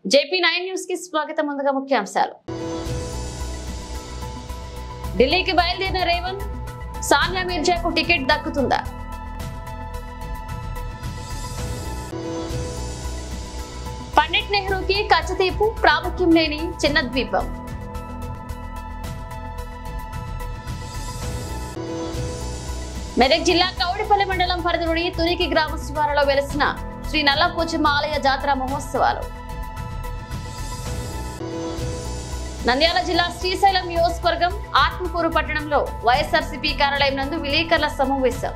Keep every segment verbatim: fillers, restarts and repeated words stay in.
JP nine news కి స్వాగతం. ముందుగా ముఖ్యాంశాలు. ఢిల్లీకి బయలుదేరిన రేవంత్, సానియా మిర్జాకు టికెట్ దక్కుతుందా? పండిట్ నెహ్రూకి కచ్చతీపు, ప్రాముఖ్యం లేని చిన్న ద్వీపం. మెదక్ జిల్లా కౌడిపల్లి మండలం పరిధిలోని తునికి గ్రామ శివారులో వెలిసిన శ్రీ నల్లపోచమ్మ ఆలయ జాతర మహోత్సవాలు. నంద్యాల జిల్లా శ్రీశైలం నియోజకవర్గం ఆత్మకూరు పట్టణంలో వైఎస్ఆర్సీపీ కార్యాలయం నందు విలేకరుల సమావేశం.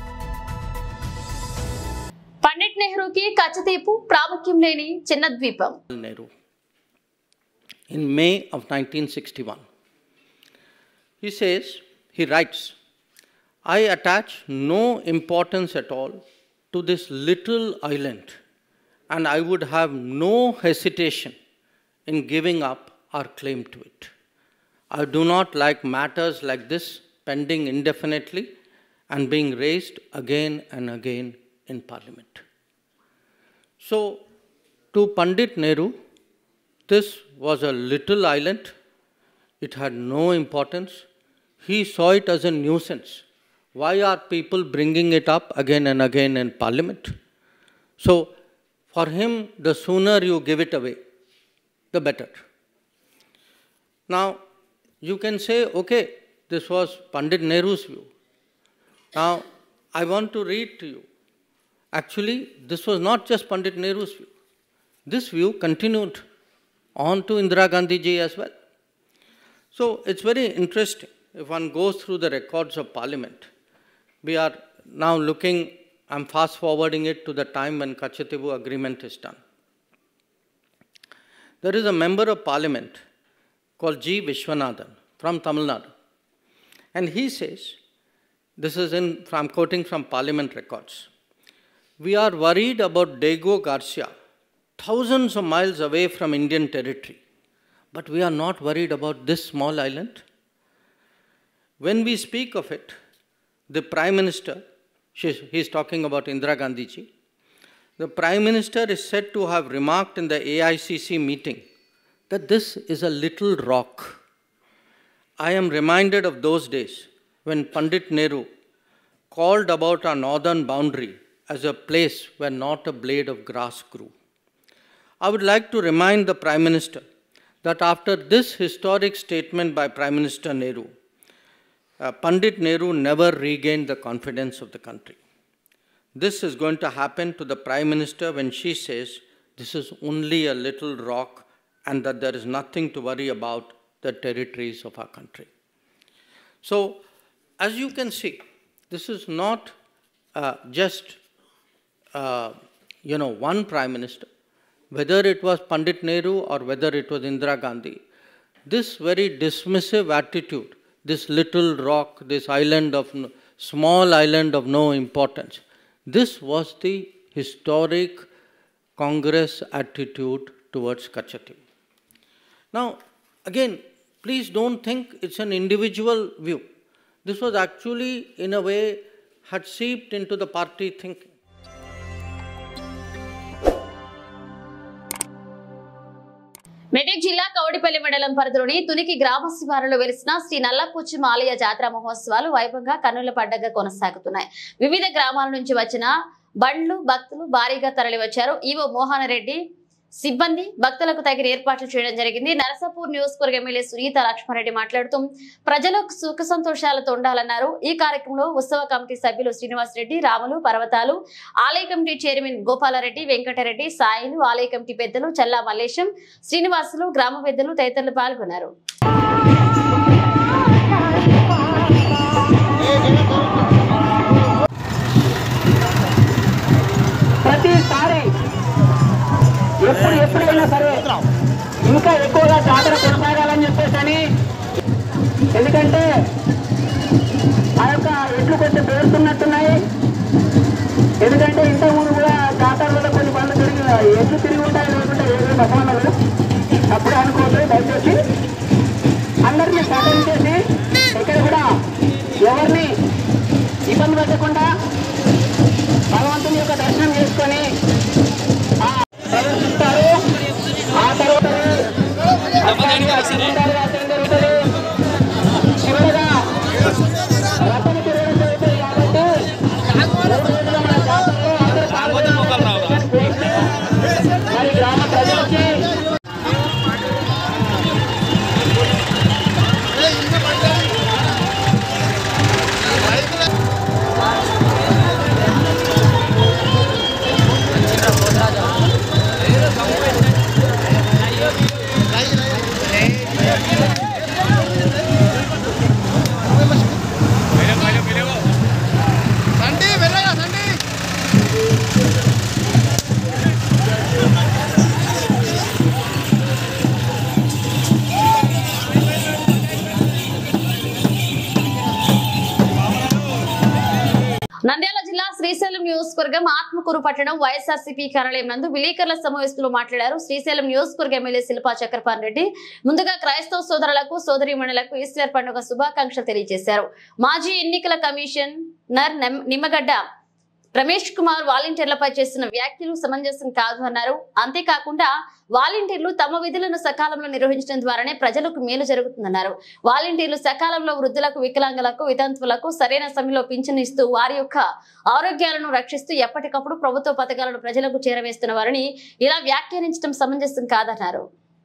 పండిట్ నెహ్రూకి కచ్చతీపు, ప్రాముఖ్యం లేని చిన్న ద్వీపం. Nehru in May of nineteen sixty-one. He says, he writes, I attach no importance at all to this little island, and I would have no hesitation in giving up our claim to it. I do not like matters like this pending indefinitely and being raised again and again in Parliament. So, to Pandit Nehru, this was a little island. It had no importance. He saw it as a nuisance. Why are people bringing it up again and again in Parliament? So, for him, the sooner you give it away, the better. Now, you can say, okay, this was Pandit Nehru's view. Now, I want to read to you. Actually, this was not just Pandit Nehru's view. This view continued on to Indira Gandhi ji as well. So, it's very interesting. If one goes through the records of Parliament, we are now looking, I'm fast forwarding it to the time when Kachatibu agreement is done. There is a member of Parliament called G. Vishwanathan from Tamil Nadu. And he says, this is in, I'm quoting from Parliament records, we are worried about Diego Garcia, thousands of miles away from Indian territory, but we are not worried about this small island. When we speak of it, the Prime Minister, he is talking about Indira Gandhi ji, the Prime Minister is said to have remarked in the A I C C meeting that this is a little rock. I am reminded of those days when Pandit Nehru called about our northern boundary as a place where not a blade of grass grew. I would like to remind the Prime Minister that after this historic statement by Prime Minister Nehru, uh, Pandit Nehru never regained the confidence of the country. This is going to happen to the Prime Minister when she says this is only a little rock and that there is nothing to worry about the territories of our country. So, as you can see, this is not uh, just, uh, you know, one Prime Minister, whether it was Pandit Nehru or whether it was Indira Gandhi. This very dismissive attitude, this little rock, this island of, no, small island of no importance, this was the historic Congress attitude towards Kachati. Now, again, please don't think it's an individual view. This was actually, in a way, had seeped into the party thinking. Medak జిల్లా కౌడిపల్లి మండలం పరిధిలోని తునికి గ్రామ శివారులో వెలిసిన శ్రీ నల్లపోచమ్మ ఆలయ జాతర మహోత్సవాలు వైభవంగా కన్నుల పండుగ కొనసాగుతున్నాయి. వివిధ గ్రామాల నుంచి వచ్చిన బండ్లు, భక్తులు భారీగా తరలి వచ్చారు. ఈవో మోహన్ రెడ్డి సిబ్బంది భక్తులకు తగిన ఏర్పాట్లు చేయడం జరిగింది. నరసాపూర్ నియోజకవర్గ ఎమ్మెల్యే సునీత లక్ష్మారెడ్డి మాట్లాడుతూ ప్రజలకు సుఖ సంతోషాలతో ఉండాలన్నారు. ఈ కార్యక్రమంలో ఉత్సవ కమిటీ సభ్యులు శ్రీనివాస్ రెడ్డి, రాములు, పర్వతాలు, ఆలయ కమిటీ చైర్మన్ గోపాలరెడ్డి, వెంకటరెడ్డి, సాయిలు, ఆలయ కమిటీ పెద్దలు చల్లా మల్లేశం, శ్రీనివాసులు, గ్రామ పెద్దలు తదితరులు పాల్గొన్నారు. ఎప్పుడు ఎప్పుడైనా సరే ఇంకా ఎక్కువగా జాతర కొనసాగాలని చెప్పేసి, ఎందుకంటే ఆ యొక్క ఎట్లు కొంచెం పేరుతున్నట్టున్నాయి. ఎందుకంటే ఇంతకుముందు కూడా జాతరలో కొన్ని పనులు తిరిగి ఎట్లు తిరిగి ఉంటాయి లేకుంటే ఏదో బసవన్నలు అప్పుడు అనుకోవద్దు. దయచేసి అందరినీ సహకరించేసి ఇక్కడ కూడా ఎవరిని ఇబ్బంది పెట్టకుండా భగవంతుని యొక్క దర్శనం చేసుకొని ప్రదర్శిస్తారు. ఆ నంద్యాల జిల్లా శ్రీశైలం నియోజకవర్గం ఆత్మకూరు పట్టణం వైఎస్ఆర్సీపీ కార్యాలయం నందు విలేకరుల సమావేశంలో మాట్లాడారు శ్రీశైలం నియోజకవర్గ ఎమ్మెల్యే శిల్పా చక్రపాణి రెడ్డి. ముందుగా క్రైస్తవ సోదరులకు సోదరీమణులకు ఈస్టర్ పండుగ శుభాకాంక్షలు తెలియజేశారు. మాజీ ఎన్నికల కమిషనర్ నిమ్మగడ్డ రమేష్ కుమార్ వాలంటీర్లపై చేసిన వ్యాఖ్యలు సమంజసం కాదు అన్నారు. అంతేకాకుండా వాలంటీర్లు తమ విధులను సకాలంలో నిర్వహించడం ద్వారానే ప్రజలకు మేలు జరుగుతుందన్నారు. వాలంటీర్లు సకాలంలో వృద్ధులకు, వికలాంగులకు, వితంతువులకు సరైన సమయంలో పింఛను ఇస్తూ వారి యొక్క ఆరోగ్యాలను రక్షిస్తూ ఎప్పటికప్పుడు ప్రభుత్వ పథకాలను ప్రజలకు చేరవేస్తున్న వారిని ఇలా వ్యాఖ్యానించడం సమంజసం కాదన్నారు.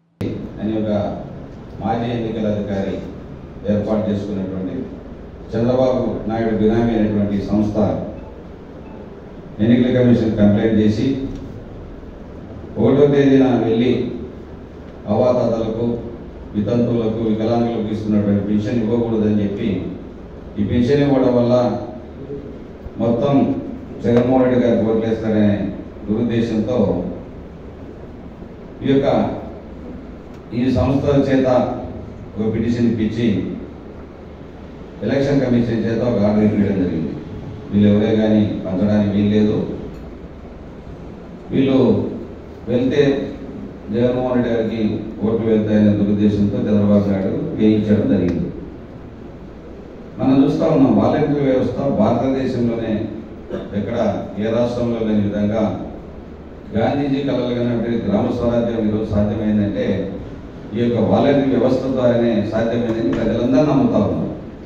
మాజీ ఎన్నికల అధికారి ఏర్పాటు చేసుకున్నటువంటి చంద్రబాబు నాయుడు బినామీ అనేటువంటి సంస్థ ఎన్నికల కమిషన్ కంప్లైంట్ చేసి ఒకటో తేదీన వెళ్ళి అవాతాతలకు, వితంతువులకు, వికలాంగులకు ఇస్తున్నటువంటి పెన్షన్ ఇవ్వకూడదని చెప్పి ఈ పెన్షన్ ఇవ్వడం వల్ల మొత్తం జగన్మోహన్ రెడ్డి గారికి ఓట్లేస్తారనే దురుద్దేశంతో ఈ యొక్క ఈ సంస్థల చేత ఒక పిటిషన్ ఇప్పించి ఎలక్షన్ కమిషన్ చేత ఒక ఆర్డర్ ఇవ్వడం జరిగింది. వీళ్ళు ఎవరే కానీ పంచడానికి వీల్లేదు, వీళ్ళు వెళ్తే జగన్మోహన్ రెడ్డి గారికి ఓట్లు వెళ్తాయనే దురుద్దేశంతో చంద్రబాబు నాయుడు వేయించడం జరిగింది. మనం చూస్తూ ఉన్నాం వాలంటీర్ వ్యవస్థ భారతదేశంలోనే ఎక్కడ ఏ రాష్ట్రంలో లేని విధంగా గాంధీజీ కలలుగానే గ్రామ స్వరాజ్యం ఈరోజు సాధ్యమైందంటే ఈ యొక్క వాలంటీర్ వ్యవస్థ ద్వారానే సాధ్యమైందని ప్రజలందరూ నమ్ముతా ఉన్నారు.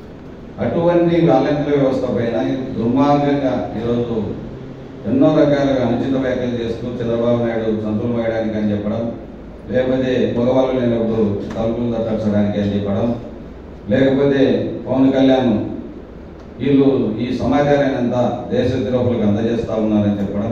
అటువంటి వాలంటీర్ వ్యవస్థ పైన దుర్మార్గంగా ఈరోజు ఎన్నో రకాలుగా అనుచిత వ్యాఖ్యలు చేస్తూ చంద్రబాబు నాయుడు సంతులు వేయడానికి అని చెప్పడం, లేకపోతే మగవాళ్ళు లేనప్పుడు తలుపులు తట్టడానికి అని చెప్పడం, లేకపోతే పవన్ కళ్యాణ్ వీళ్ళు ఈ సమాచారాన్ని అంతా దేశ ద్రోహులకు అందజేస్తూ ఉన్నారని చెప్పడం,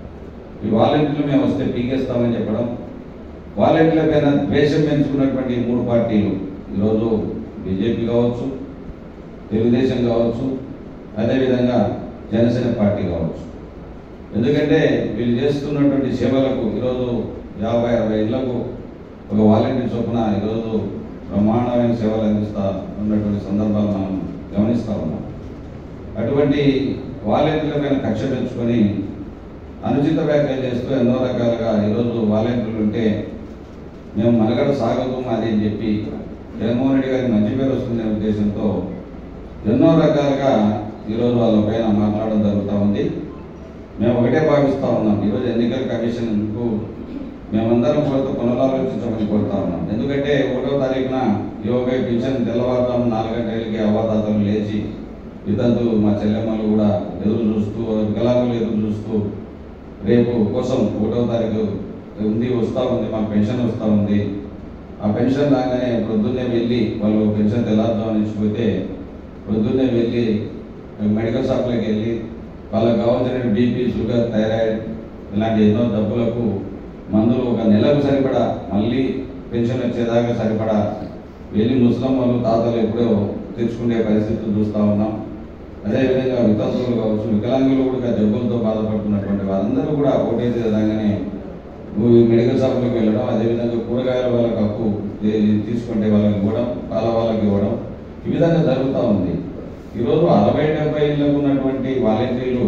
ఈ వాలంటీర్లు మేము వస్తే పీకేస్తామని చెప్పడం, వాలంటీర్ల పైన ద్వేషం పెంచుకున్నటువంటి మూడు పార్టీలు ఈరోజు బీజేపీ కావచ్చు, తెలుగుదేశం కావచ్చు, అదేవిధంగా జనసేన పార్టీ కావచ్చు. ఎందుకంటే వీళ్ళు చేస్తున్నటువంటి సేవలకు ఈరోజు యాభై అరవై ఇళ్లకు ఒక వాలంటీర్ చొప్పున ఈరోజు బ్రహ్మాండమైన సేవలు అందిస్తూ ఉన్నటువంటి సందర్భాలు మనం గమనిస్తూ ఉన్నాం. అటువంటి వాలంటీర్ల పైన కక్ష పెంచుకొని అనుచిత వ్యాఖ్యలు చేస్తూ ఎన్నో రకాలుగా ఈరోజు వాలంటీర్లు ఉంటే మేము మనగడ సాగదు మాది అని చెప్పి జగన్మోహన్ రెడ్డి గారికి మంచి పేరు వస్తుందనే ఉద్దేశంతో ఎన్నో రకాలుగా ఈరోజు వాళ్ళ పైన మాట్లాడడం జరుగుతూ ఉంది. మేము ఒకటే భావిస్తూ ఉన్నాం, ఈరోజు ఎన్నికల కమిషన్కు మేమందరం కోరుతూ పునరాలోచించమని కోరుతా ఉన్నాం. ఎందుకంటే ఒకటో తారీఖున యోగ పింఛన్ తెల్లవారుతాము నాలుగు గంటలకి అవ్వాతాతలు లేచి వితంతులు మా చెల్లెమ్మలు కూడా ఎదురు చూస్తూ, వికలాంగులు ఎదురు చూస్తూ రేపు కోసం ఒకటో తారీఖు ఉంది వస్తూ ఉంది, మాకు పెన్షన్ వస్తూ ఉంది. ఆ పెన్షన్ రాగానే ప్రొద్దున్నే వెళ్ళి వాళ్ళు పెన్షన్ తెల్లారుదామని ఇచ్చిపోతే ప్రొద్దున్నే వెళ్ళి మెడికల్ షాప్లోకి వెళ్ళి వాళ్ళకి కావాల్సిన బీపీ, షుగర్, థైరాయిడ్ ఇలాంటి ఎన్నో జబ్బులకు మందులు ఒక నెలకు సరిపడా మళ్ళీ పెన్షన్ వచ్చేదాకా సరిపడా వెళ్ళి ముస్లిం వాళ్ళు తాతలు ఎప్పుడో తెచ్చుకునే పరిస్థితులు చూస్తూ ఉన్నాం. అదేవిధంగా వితంతువులు కావచ్చు, వికలాంగులు కూడా జబ్బులతో బాధపడుతున్నటువంటి వారందరూ కూడా ఓటేసి విధంగానే మెడికల్ షాప్లోకి వెళ్ళడం, అదేవిధంగా కూరగాయల వాళ్ళకి అప్పు తీసుకుంటే వాళ్ళకి ఇవ్వడం, పాల వాళ్ళకి ఇవ్వడం, ఈ విధంగా జరుగుతూ ఉంది. ఈరోజు అరవై డెబ్బై ఇళ్లకు ఉన్నటువంటి వాలంటీర్లు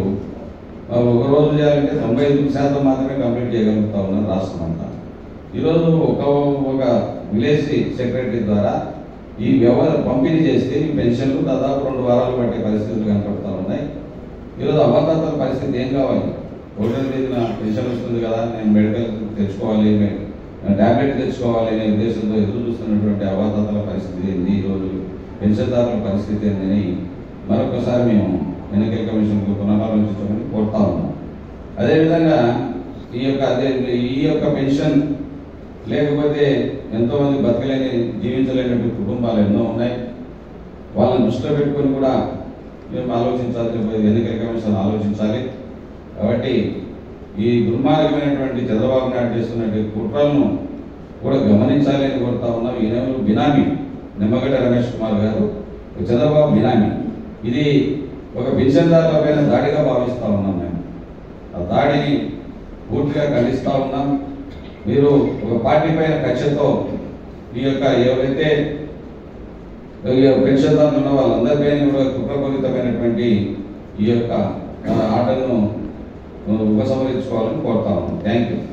ఒక రోజు చేయాలంటే తొంభై ఐదు శాతం మాత్రమే కంప్లీట్ చేయగలుగుతా ఉన్నారు రాష్ట్రం అంతా. ఈరోజు ఒక ఒక విలేజ్ సెక్రటరీ ద్వారా ఈ వ్యవహార పంపిణీ చేస్తే ఈ పెన్షన్లు దాదాపు రెండు వారాలు పట్టే పరిస్థితులు కనపడుతూ ఉన్నాయి. ఈరోజు అవాతాతల పరిస్థితి ఏం కావాలి? ఒకటో తేదీన పెన్షన్ వస్తుంది కదా, నేను మెడికల్ తెచ్చుకోవాలి, ట్యాబ్లెట్ తెచ్చుకోవాలి అనే ఉద్దేశంతో ఎదురు చూస్తున్నటువంటి అవాతాతల పరిస్థితి ఏంది, ఈరోజు పెన్షన్దారుల పరిస్థితి ఏందని మరొకసారి మేము ఎన్నికల కమిషన్కు పునరాలోచించమని కోరుతా ఉన్నాం. అదేవిధంగా ఈ యొక్క అదే ఈ యొక్క పెన్షన్ లేకపోతే ఎంతోమంది బతకలేని, జీవించలేనటువంటి కుటుంబాలు ఎన్నో ఉన్నాయి. వాళ్ళని దృష్టిలో పెట్టుకొని కూడా మేము ఆలోచించాల్సి, ఎన్నికల కమిషన్ ఆలోచించాలి. కాబట్టి ఈ దుర్మార్గమైనటువంటి చంద్రబాబు నాయుడు చేస్తున్నటువంటి కుట్రలను కూడా గమనించాలి అని కోరుతా ఉన్నాం. ఈయన బినామీ నిమ్మగడ్డ రమేష్ కుమార్ గారు చంద్రబాబు బినామీ. ఇది ఒక పెన్షన్దారుల పైన దాడిగా భావిస్తూ ఉన్నాం. మేము ఆ దాడిని పూర్తిగా ఖండిస్తూ ఉన్నాం. మీరు ఒక పార్టీ పైన కక్షతో ఈ యొక్క ఎవరైతే పెన్షన్దారులు ఉన్న వాళ్ళందరిపైన కూడా కుట్రపూరితమైనటువంటి ఈ యొక్క ఆటను ఉపసంహరించుకోవాలని కోరుతాము. Thank you.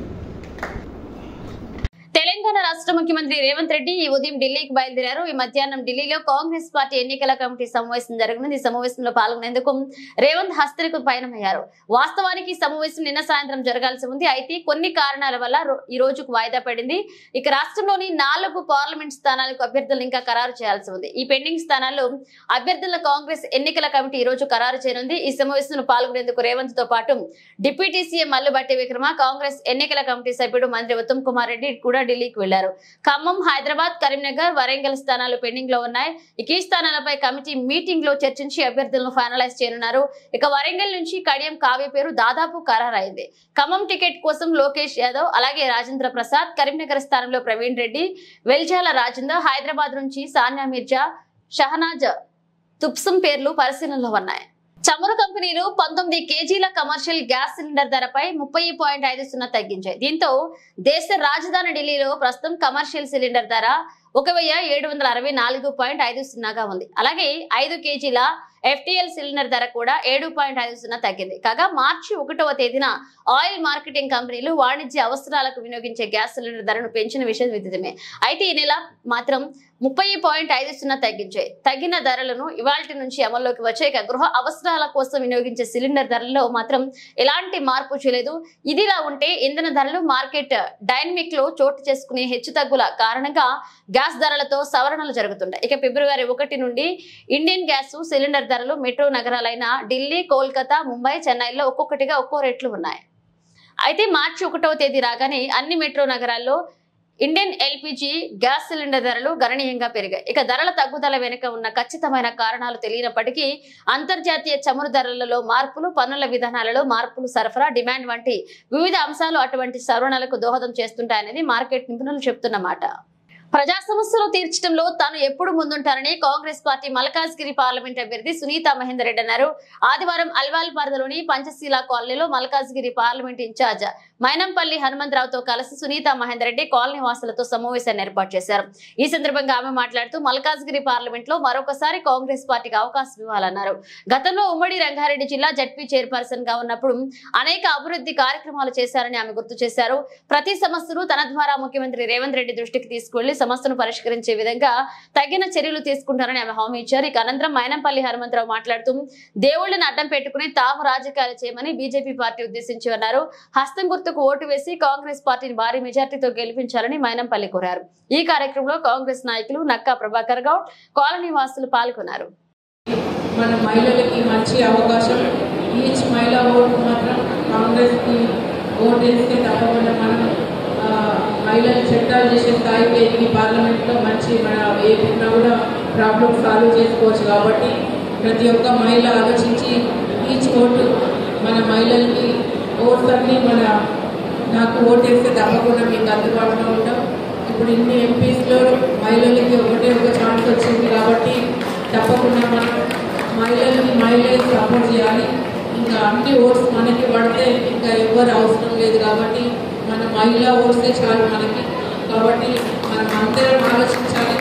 తెలంగాణ రాష్ట్ర ముఖ్యమంత్రి రేవంత్ రెడ్డి ఈ ఉదయం ఢిల్లీకి బయలుదేరారు. ఈ మధ్యాహ్నం ఢిల్లీలో కాంగ్రెస్ పార్టీ ఎన్నికల కమిటీ సమావేశం జరగనుంది. ఈ సమావేశంలో పాల్గొనేందుకు రేవంత్ హస్తలకు పయనమయ్యారు. వాస్తవానికి ఈ సమావేశం నిన్న సాయంత్రం జరగాల్సి ఉంది. అయితే కొన్ని కారణాల వల్ల ఈ రోజుకు వాయిదా పడింది. ఇక రాష్ట్రంలోని నాలుగు పార్లమెంట్ స్థానాలకు అభ్యర్థులు ఇంకా ఖరారు చేయాల్సి ఉంది. ఈ పెండింగ్ స్థానాల్లో అభ్యర్థుల కాంగ్రెస్ ఎన్నికల కమిటీ ఈ రోజు ఖరారు చేయనుంది. ఈ సమావేశంలో పాల్గొనేందుకు రేవంత్ తో పాటు డిప్యూటీ సీఎం మల్లుబట్టి విక్రమ, కాంగ్రెస్ ఎన్నికల కమిటీ సభ్యుడు మంత్రి ఉత్తమ్ కుమార్ రెడ్డి కూడా ఢిల్లీకి వెళ్లారు. ఖమ్మం, హైదరాబాద్, కరీంనగర్, వరంగల్ స్థానాలు పెండింగ్ లో ఉన్నాయి. ఇక ఈ స్థానాలపై కమిటీ మీటింగ్ లో చర్చించి అభ్యర్థులను ఫైనలైజ్ చేయనున్నారు. ఇక వరంగల్ నుంచి కడియం కావ్య పేరు దాదాపు ఖరారైంది. ఖమ్మం టికెట్ కోసం లోకేష్ యాదవ్, అలాగే రాజేంద్ర ప్రసాద్, కరీంనగర్ స్థానంలో ప్రవీణ్ రెడ్డి, వెల్జాల రాజేందర్, హైదరాబాద్ నుంచి సానియా మిర్జా, షహనాజ్ తుప్సం పేర్లు పరిశీలనలో ఉన్నాయి. చమురు కంపెనీలు పంతొమ్మిది కేజీల కమర్షియల్ గ్యాస్ సిలిండర్ ధరపై ముప్పై పాయింట్ ఐదు సున్నా తగ్గించాయి. దీంతో దేశ రాజధాని ఢిల్లీలో ప్రస్తుతం కమర్షియల్ సిలిండర్ ధర ఒక వెయ్యి ఏడు వందల అరవై నాలుగు పాయింట్ ఐదు సున్నాగా ఉంది. అలాగే ఐదు కేజీల ఎఫ్టీఎల్ సిలిండర్ ధర కూడా ఏడు పాయింట్ ఐదు సున్నా తగ్గింది. కాగా మార్చి ఒకటవ తేదీన ఆయిల్ మార్కెటింగ్ కంపెనీలు వాణిజ్య అవసరాలకు వినియోగించే గ్యాస్ సిలిండర్ ధరను పెంచిన విషయం విదితమే. అయితే ఈ నెల మాత్రం ముప్పై పాయింట్ ఐదు సున్నా తగ్గించాయి. తగ్గిన ధరలను ఇవాల్టి నుంచి అమల్లోకి వచ్చే గృహ అవసరాల కోసం వినియోగించే సిలిండర్ ధరల్లో మాత్రం ఎలాంటి మార్పు చేయలేదు. ఇదిలా ఉంటే ఇంధన ధరలు మార్కెట్ డైనమిక్ లో చోటు చేసుకునే హెచ్చుతగ్గుల కారణంగా గ్యాస్ ధరలతో సవరణలు జరుగుతుంటాయి. ఇక ఫిబ్రవరి ఒకటి నుండి ఇండియన్ గ్యాస్ సిలిండర్ ధరలు మెట్రో నగరాలైన ఢిల్లీ, కోల్కతా, ముంబై, చెన్నైలో ఒక్కొక్కటిగా ఒక్కో రేట్లు ఉన్నాయి. అయితే మార్చి ఒకటవ తేదీ రాగానే అన్ని మెట్రో నగరాల్లో ఇండియన్ ఎల్పిజి గ్యాస్ సిలిండర్ ధరలు గణనీయంగా పెరిగాయి. ఇక ధరల తగ్గుదల వెనుక ఉన్న ఖచ్చితమైన కారణాలు తెలియనప్పటికీ అంతర్జాతీయ చమురు ధరలలో మార్పులు, పన్నుల విధానాలలో మార్పులు, సరఫరా, డిమాండ్ వంటి వివిధ అంశాలు అటువంటి సవరణలకు దోహదం చేస్తుంటాయనేది మార్కెట్ నిపుణులు చెప్తున్నమాట. ప్రజా సమస్యలు తీర్చడంలో తాను ఎప్పుడు ముందుంటారని కాంగ్రెస్ పార్టీ మల్కాజ్గిరి పార్లమెంట్ అభ్యర్థి సునీత మహేందర్ రెడ్డి అన్నారు. ఆదివారం అల్వాల్ పరిధిలోని పంచశీల కాలనీలో మల్కాజ్గిరి పార్లమెంట్ ఇన్ఛార్జ్ మైనంపల్లి హనుమంతరావుతో కలిసి సునీత మహేందర్ రెడ్డి కాలనీ వాసులతో సమావేశాన్ని ఏర్పాటు చేశారు. ఈ సందర్భంగా ఆమె మాట్లాడుతూ మల్కాజ్గిరి పార్లమెంట్ లో మరొకసారి కాంగ్రెస్ పార్టీకి అవకాశం ఇవ్వాలన్నారు. గతంలో ఉమ్మడి రంగారెడ్డి జిల్లా జడ్పీ చైర్పర్సన్ గా ఉన్నప్పుడు అనేక అభివృద్ధి కార్యక్రమాలు చేశారని ఆమె గుర్తు చేశారు. ప్రతి సమస్యను తన ద్వారా ముఖ్యమంత్రి రేవంత్ రెడ్డి దృష్టికి తీసుకువెళ్లి సమస్యను పరిష్కరించే విధంగా తగిన చర్యలు తీసుకుంటారని ఆమె హామీ ఇచ్చారు. ఇక అనంతరం మైనంపల్లి హనుమంతరావు మాట్లాడుతూ దేవుళ్లను అడ్డం పెట్టుకుని తాము రాజకీయాలు చేయమని బీజేపీ పార్టీ ఉద్దేశించి అన్నారు. హస్తం గుర్తుకు ఓటు వేసి కాంగ్రెస్ పార్టీని భారీ మెజార్టీతో గెలిపించాలని మైనంపల్లి కోరారు. ఈ కార్యక్రమంలో కాంగ్రెస్ నాయకులు నక్కా ప్రభాకర్ గౌడ్, కాలనీ వాసులు పాల్గొన్నారు. మన మహిళలకి మంచి అవకాశం. ఈచ్ మహిళా ఓటు మాత్రం కాంగ్రెస్ కి ఓటు వేస్తే తప్పకుండా మనం మహిళలు చట్టాలు చేసే స్థాయికి ఎదిగి పార్లమెంట్లో మంచి మన ఏపున్నా కూడా ప్రాబ్లమ్ సాల్వ్ చేసుకోవచ్చు. కాబట్టి ప్రతి ఒక్క మహిళ ఆలోచించి ఈచ్ ఓటు మన మహిళలకి ఓట్స్ అన్నీ మన నాకు ఓటేస్తే తప్పకుండా మీకు అందుబాటులో ఉంటాం. ఇప్పుడు ఇన్ని ఎంపీస్లో మహిళలకి ఒకటే ఒక ఛాన్స్ వచ్చింది కాబట్టి తప్పకుండా మనం మహిళల్ని మహిళలు సపోర్ట్ చేయాలి. ఇంకా అన్ని ఓట్స్ మనకి పడితే ఇంకా ఎవరు అవసరం లేదు కాబట్టి మన మహిళా ఓట్సే చాలు మనకి. కాబట్టి మనం అందరం ఆలోచించాలి.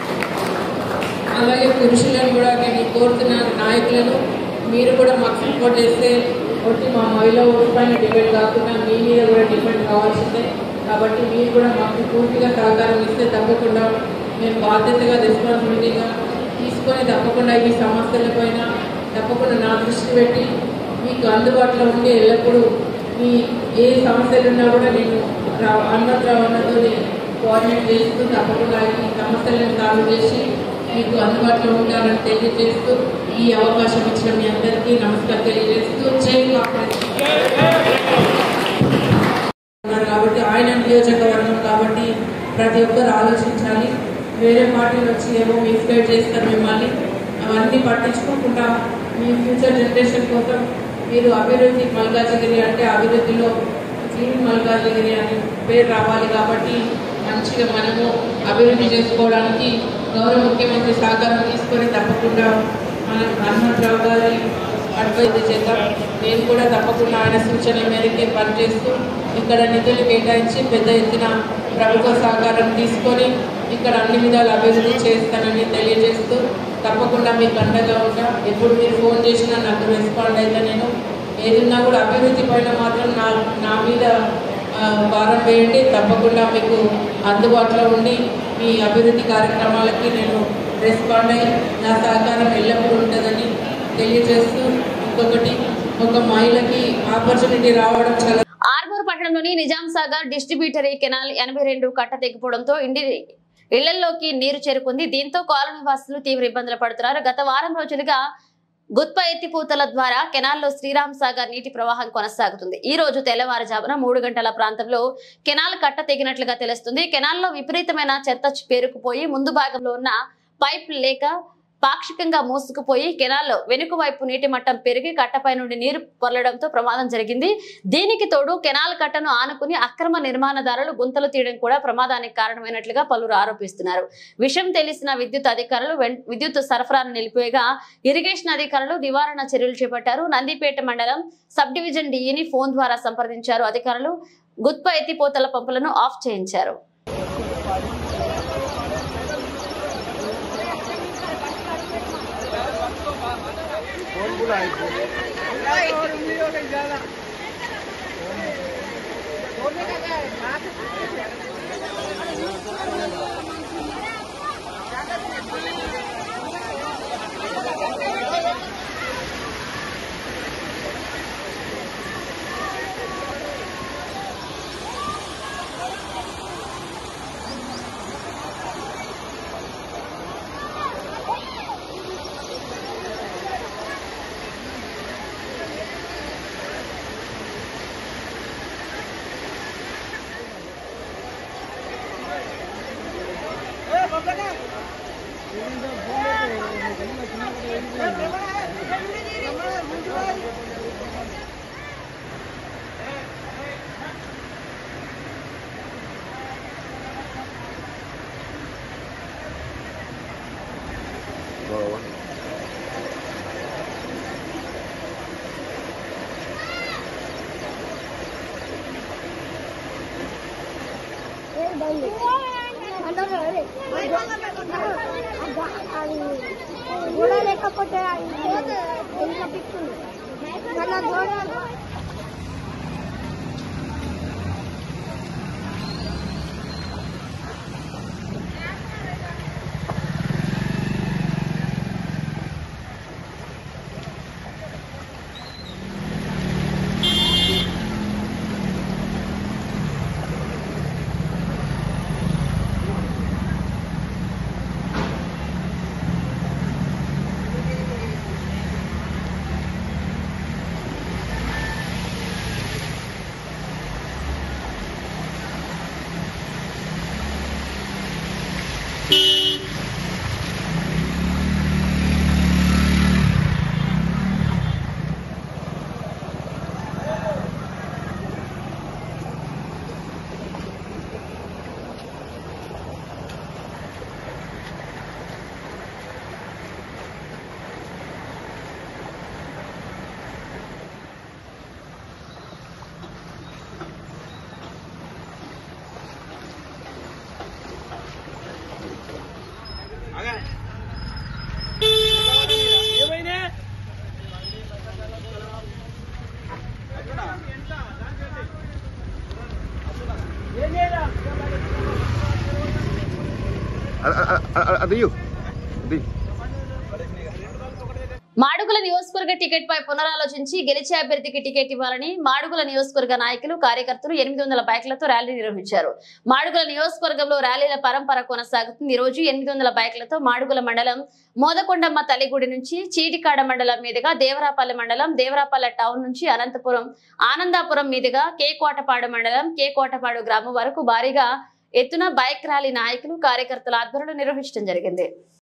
అలాగే పురుషులను కూడా నేను కోరుతున్నాను, నాయకులను మీరు కూడా మాకు సపోర్ట్ చేస్తే ఒకటి మా మహిళా ఓట్స్ పైన డిపెండ్ కాకుండా మీ మీద కూడా డిపెండ్ కావాల్సిందే. కాబట్టి మీరు కూడా మాకు పూర్తిగా సహకారం ఇస్తే తప్పకుండా మేము బాధ్యతగా రెస్పాన్సిబిలిటీగా తీసుకొని తప్పకుండా ఈ సమస్యలపైన తప్పకుండా నా దృష్టి పెట్టి మీకు అందుబాటులో ఉండి ఎల్లప్పుడూ మీ ఏ సమస్యలు ఉన్నా కూడా నేను హనుమంతరావు అన్నతో కోఆర్డినేట్ చేస్తూ తప్పకుండా ఈ సమస్యలను సాల్వ్ చేసి మీకు అందుబాటులో ఉంటారని తెలియజేస్తూ ఈ అవకాశం ఇచ్చిన మీ అందరికీ నమస్కారం తెలియజేస్తూ జై కాంగ్రెస్. కాబట్టి ఆయన నియోజకవర్గం కాబట్టి ప్రతి ఒక్కరు ఆలోచించాలి. వేరే పార్టీలు వచ్చి ఏమో మిస్గైడ్ చేస్తారు మిమ్మల్ని, అవన్నీ పట్టించుకోకుండా మీ ఫ్యూచర్ జనరేషన్ కోసం మీరు అభివృద్ధి మల్కాజ్గిరి అంటే అభివృద్ధిలో జీవి మల్కాజ్గిరి అని పేరు రావాలి. కాబట్టి మంచిగా మనము అభివృద్ధి చేసుకోవడానికి గౌరవ ముఖ్యమంత్రి సహకారం తీసుకొని తప్పకుండా మనం హనుమంతరావు గారి అడ్వైజ్ చేద్దాం. నేను కూడా తప్పకుండా ఆయన సూచనల మేరకే పనిచేస్తూ ఇక్కడ నిధులు కేటాయించి పెద్ద ఎత్తున ప్రభుత్వ సహకారం తీసుకొని ఇక్కడ అన్ని విధాలు అభివృద్ధి చేస్తానని తెలియజేస్తూ తప్పకుండా మీకు అండగా ఉంటా. ఎప్పుడు మీరు ఫోన్ చేసినా నాకు రెస్పాండ్ అయితే నేను ఏదన్నా కూడా అభివృద్ధి పైన మాత్రం నా నా మీద భారం వేయండి. తప్పకుండా మీకు అందుబాటులో ఉండి మీ అభివృద్ధి కార్యక్రమాలకి నేను రెస్పాండ్ అయ్యి నా సహకారం ఎల్లప్పుడూ ఉంటుందని తెలియజేస్తూ, ఇంకొకటి ఒక మహిళకి ఆపర్చునిటీ రావడం చాలా. ఆర్మూర్ పట్టణంలోని నిజాం సాగర్ డిస్ట్రిబ్యూటరీ కెనాల్ ఎనభై రెండు కట్ట తెగిపోవడంతో ఇండి ఇళ్లలోకి నీరు చేరుకుంది. దీంతో కాలనీ వాసులు తీవ్ర ఇబ్బందులు పడుతున్నారు. గత వారం రోజులుగా గుత్ప ఎత్తిపోతల ద్వారా కెనాల్లో శ్రీరామ్ సాగర్ నీటి ప్రవాహం కొనసాగుతుంది. ఈ రోజు తెల్లవారుజామున మూడు గంటల ప్రాంతంలో కెనాల్ కట్ట తెగినట్లుగా తెలుస్తుంది. కెనాల్లో విపరీతమైన చెత్త పేరుకుపోయి ముందు భాగంలో ఉన్న పైప్ లేక పాక్షికంగా మూసుకుపోయి కెనాల్లో వెనుక వైపు నీటి మట్టం పెరిగి కట్టపై నుండి నీరు పొరలడంతో ప్రమాదం జరిగింది. దీనికి తోడు కెనాల్ కట్టను ఆనుకుని అక్రమ నిర్మాణదారులు గుంతలు తీయడం కూడా ప్రమాదానికి కారణమైనట్లుగా పలువురు ఆరోపిస్తున్నారు. విషయం తెలిసిన విద్యుత్ అధికారులు విద్యుత్ సరఫరాను నిలిపివేయగా ఇరిగేషన్ అధికారులు నివారణ చర్యలు చేపట్టారు. నందిపేట మండలం సబ్ డివిజన్ డిఈని ఫోన్ ద్వారా సంప్రదించారు. అధికారులు గుత్ప ఎత్తిపోతల పంపులను ఆఫ్ చేయించారు. గోడ లేకపోతే ఎంత పిచ్చింది గోడ మాడుగుల నియోజకవర్గ టికెట్ పై పునరాలోచించి గెలిచే అభ్యర్థికి టికెట్ ఇవ్వాలని మాడుగుల నియోజకవర్గ నాయకులు కార్యకర్తలు ఎనిమిది వందల బైక్లతో ర్యాలీ నిర్వహించారు. మాడుగుల నియోజకవర్గంలో ర్యాలీల పరంపర కొనసాగుతుంది. ఈ రోజు ఎనిమిది వందల బైక్లతో మాడుగుల మండలం మోదకొండమ్మ తల్లిగుడి నుంచి చీటికాడ మండలం మీదుగా దేవరాపల్లి మండలం దేవరాపల్లి టౌన్ నుంచి అనంతపురం ఆనందాపురం మీదుగా కేకోటపాడు మండలం కేకోటపాడు గ్రామం వరకు భారీగా ఎత్తున బైక్ ర్యాలీ నాయకులు కార్యకర్తల ఆధ్వర్యంలో నిర్వహించడం జరిగింది.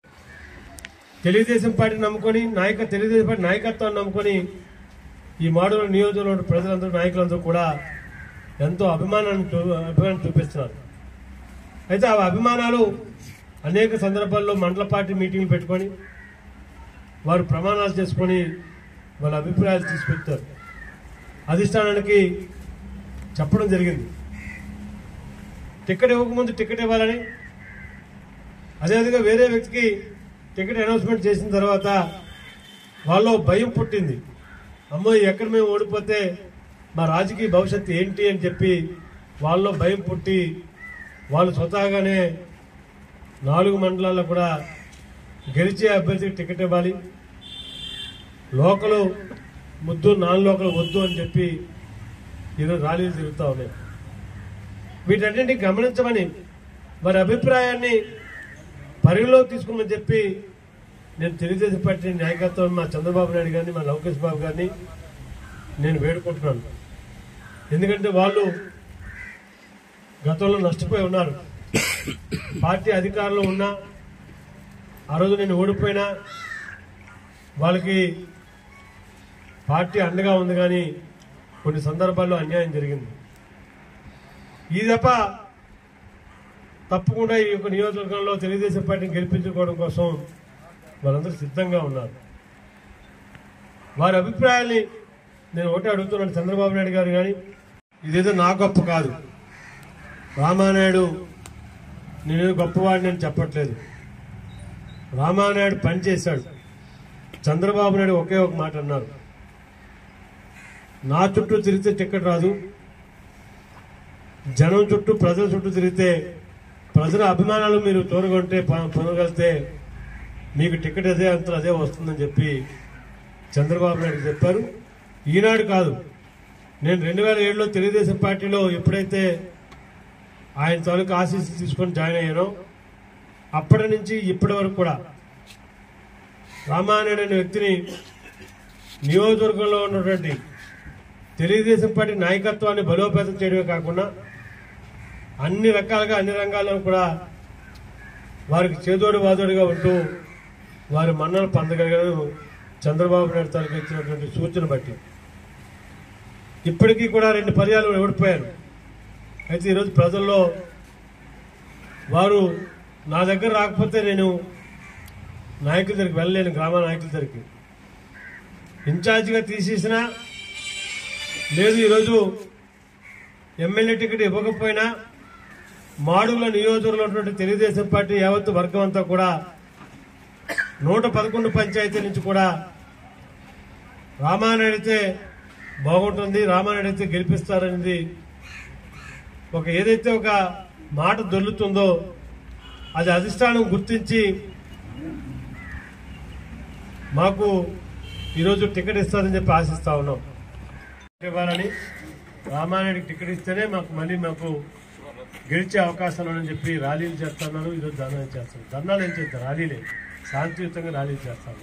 తెలుగుదేశం పార్టీ నమ్ముకొని నాయక తెలుగుదేశం పార్టీ నాయకత్వాన్ని నమ్ముకొని ఈ మాడుగుల నియోజకవర్గంలో ప్రజలందరూ నాయకులందరూ కూడా ఎంతో అభిమానాన్ని అభిమానం చూపిస్తున్నారు. అయితే ఆ అభిమానాలు అనేక సందర్భాల్లో మండల పార్టీ మీటింగ్లు పెట్టుకొని వారు ప్రమాణాలు చేసుకొని వాళ్ళ అభిప్రాయాలు తీసుకొచ్చారు. అధిష్టానానికి చెప్పడం జరిగింది. టికెట్ ఇవ్వకముందు టికెట్ ఇవ్వాలని, అదేవిధంగా వేరే వ్యక్తికి టికెట్ అనౌన్స్మెంట్ చేసిన తర్వాత వాళ్ళలో భయం పుట్టింది. అమ్మో ఎక్కడ మేము ఓడిపోతే మా రాజకీయ భవిష్యత్తు ఏంటి అని చెప్పి వాళ్ళలో భయం పుట్టి వాళ్ళు స్వతహాగానే నాలుగు మండలాల్లో కూడా గెలిచే అభ్యర్థికి టికెట్ ఇవ్వాలి, లోకలు ముద్దు నాన్ లోకలు వద్దు అని చెప్పి ఈరోజు ర్యాలీలు తిరుగుతూ ఉన్నాయి. వీటన్నింటినీ గమనించమని వారి అభిప్రాయాన్ని పరిగణలోకి తీసుకోమని చెప్పి నేను తెలుగుదేశం పార్టీ నాయకత్వం మా చంద్రబాబు నాయుడు గారిని మా లోకేష్ బాబు గారిని నేను వేడుకుంటున్నాను. ఎందుకంటే వాళ్ళు గతంలో నష్టపోయి ఉన్నారు. పార్టీ అధికారంలో ఉన్నా ఆ రోజు నేను ఓడిపోయినా వాళ్ళకి పార్టీ అండగా ఉంది, కానీ కొన్ని సందర్భాల్లో అన్యాయం జరిగింది. ఈ దఫ తప్పకుండా ఈ యొక్క నియోజకవర్గంలో తెలుగుదేశం పార్టీని గెలిపించుకోవడం కోసం వాళ్ళందరూ సిద్ధంగా ఉన్నారు. వారి అభిప్రాయాల్ని నేను ఒకటే అడుగుతున్నాను, చంద్రబాబు నాయుడు గారు కానీ ఇదేదో నా గొప్ప కాదు, రామానాయుడు నేను గొప్పవాడిని అని చెప్పట్లేదు. రామానాయుడు పనిచేశాడు. చంద్రబాబు నాయుడు ఒకే ఒక మాట అన్నారు, నా చుట్టూ తిరిగితే టికెట్ రాదు, జనం చుట్టూ ప్రజల చుట్టూ తిరిగితే ప్రజల అభిమానాలు మీరు తోరగొంటే పొందగలిగితే మీకు టికెట్ అదే అంతా అదే వస్తుందని చెప్పి చంద్రబాబు నాయుడు చెప్పారు. ఈనాడు కాదు, నేను రెండు వేల ఏడులో తెలుగుదేశం పార్టీలో ఎప్పుడైతే ఆయన తాలూకు ఆశీస్సులు తీసుకొని జాయిన్ అయ్యానో అప్పటి నుంచి ఇప్పటి వరకు కూడా రామానాయుడు అనే వ్యక్తిని నియోజకవర్గంలో ఉన్నటువంటి తెలుగుదేశం పార్టీ నాయకత్వాన్ని బలోపేతం చేయడమే కాకుండా అన్ని రకాలుగా అన్ని రంగాల్లో కూడా వారికి చేదోడు వాదోడుగా ఉంటూ వారి మన్నలు పొందగలిగారు చంద్రబాబు నాయుడు తాలూకు ఇచ్చినటువంటి సూచన బట్టి. ఇప్పటికీ కూడా రెండు పర్యాలు ఓడిపోయారు. అయితే ఈరోజు ప్రజల్లో వారు నా దగ్గర రాకపోతే నేను నాయకుల దగ్గరికి వెళ్ళలేను, గ్రామ నాయకుల దగ్గరికి ఇన్ఛార్జిగా తీసేసినా లేదు, ఈరోజు ఎమ్మెల్యే టికెట్ ఇవ్వకపోయినా మాడుగుల నియోజకవర్గంలో ఉన్నటువంటి తెలుగుదేశం పార్టీ యావత్తు వర్గం అంతా కూడా నూట పదకొండు పంచాయతీ నుంచి కూడా రామానాయుడు అయితే బాగుంటుంది, రామానాయుడు అయితే గెలిపిస్తారనేది ఒక ఏదైతే ఒక మాట దొల్లుతుందో అది అధిష్టానం గుర్తించి మాకు ఈరోజు టికెట్ ఇస్తారని చెప్పి ఆశిస్తా ఉన్నాం. ఇవ్వాలని రామానాయుడికి టికెట్ ఇస్తేనే మాకు మళ్ళీ మాకు గెలిచే అవకాశాలు అని చెప్పి ర్యాలీలు చేస్తున్నారు. ఈరోజు ధర్నాలు చేస్తారు. ధర్నాలు ఏం చేస్తారు, ర్యాలీలే శాంతియుతంగా ర్యాలీలు చేస్తాను.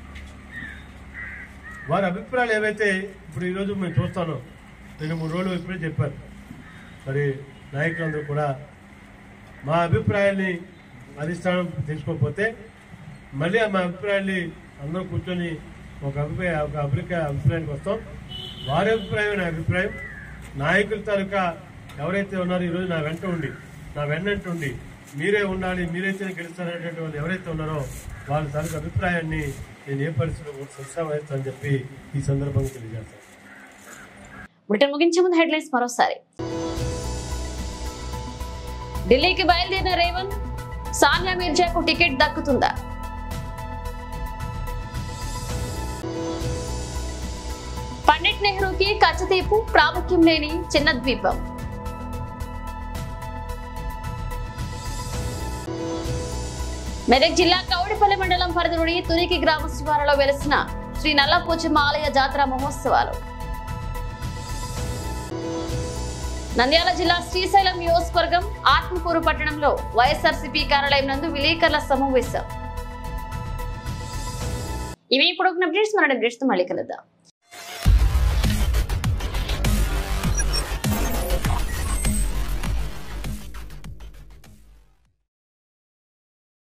వారి అభిప్రాయాలు ఏవైతే ఇప్పుడు ఈరోజు మేము చూస్తాను, రెండు మూడు రోజులు ఇప్పుడే చెప్పారు. మరి నాయకులందరూ కూడా మా అభిప్రాయాల్ని అధిష్టానం తీసుకోకపోతే మళ్ళీ మా అభిప్రాయాల్ని అందరూ కూర్చొని ఒక అభిప్రాయ ఒక అభిప్రాయ అభిప్రాయానికి వస్తాం. వారి అభిప్రాయం నా అభిప్రాయం. నాయకుల తాలూకా ఎవరైతే ఉన్నారో ఈరోజు నా వెంట ఉండి నా వెన్నంట ఉండి మీరే ఉండాలి, మీరైతే గెలుస్తారనేటువంటి వాళ్ళు ఎవరైతే ఉన్నారో వాళ్ళ తాలూకు అభిప్రాయాన్ని నేను ఏ పరిస్థితిలో కూడా శిక్షా వహిస్తానని చెప్పి ఈ సందర్భంగా తెలియజేస్తాను. బులెటిన్ ముగించే ముందు హెడ్లైన్స్ మరోసారి. ఢిల్లీకి బయలుదేరిన రేవంత్, సానియా మీర్జాకు టికెట్ దక్కుతుందా? పండిట్ నెహ్రూకి కచ్చతీపు, ప్రాముఖ్యం లేని చిన్న ద్వీపం. మెదక్ జిల్లా కౌడిపల్లి మండలం పరిధిలోని తునికి గ్రామ శివారులో వెలిసిన శ్రీ నల్లపోచమ్మ ఆలయ జాతర మహోత్సవాలు. నంద్యాల జిల్లా శ్రీశైలం నియోజకవర్గం ఆత్మకూరు పట్టణంలో వైఎస్ఆర్సీపీ కార్యాలయం నందు విలేకరుల సమావేశం. ఇవి ఇప్పుడు అప్డేట్స్. మన అప్డేట్స్ తో మళ్ళీ కలుద్దాం.